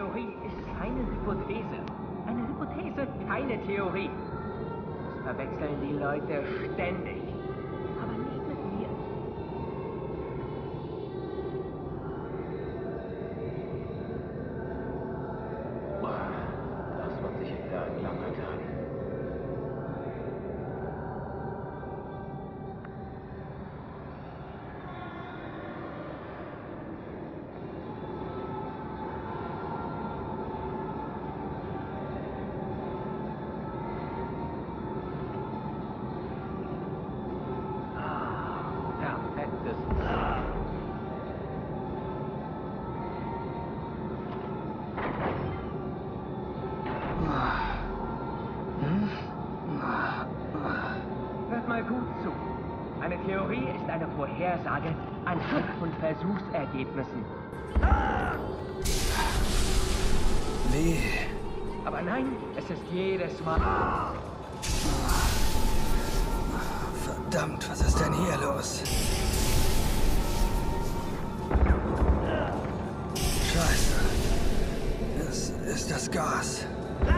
Theorie ist keine Hypothese. Eine Hypothese, keine Theorie. Das verwechseln die Leute ständig. Aber nicht mit mir. Das wird sicher ein langer Tag. Hört mal gut zu. Eine Theorie ist eine Vorhersage anhand von Versuchsergebnissen. Lee. Aber nein, es ist jedes Mal... Verdammt, was ist denn hier los? Scheiße. Es ist das Gas.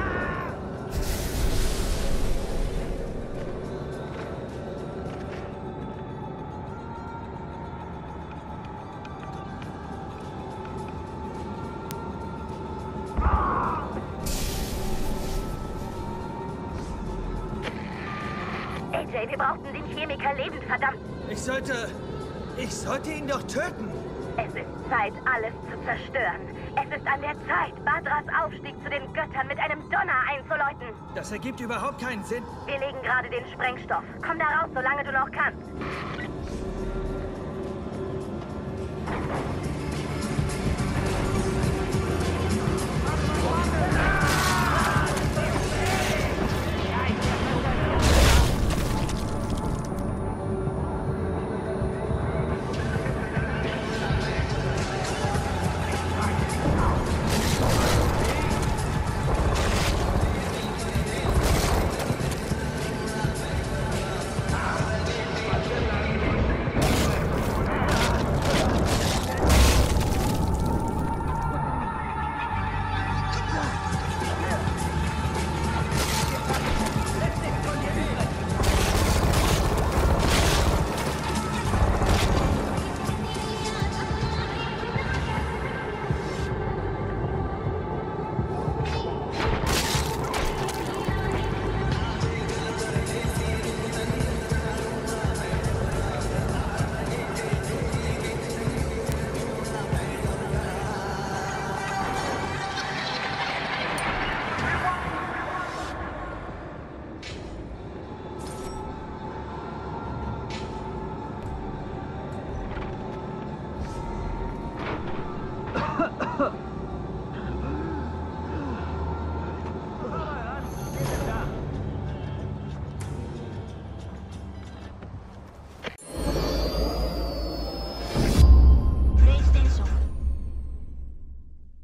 AJ, wir brauchten den Chemiker lebend, verdammt! Ich sollte ihn doch töten! Es ist Zeit, alles zu zerstören. Es ist an der Zeit, Badras Aufstieg zu den Göttern mit einem Donner einzuläuten. Das ergibt überhaupt keinen Sinn. Wir legen gerade den Sprengstoff. Komm da raus, solange du noch kannst.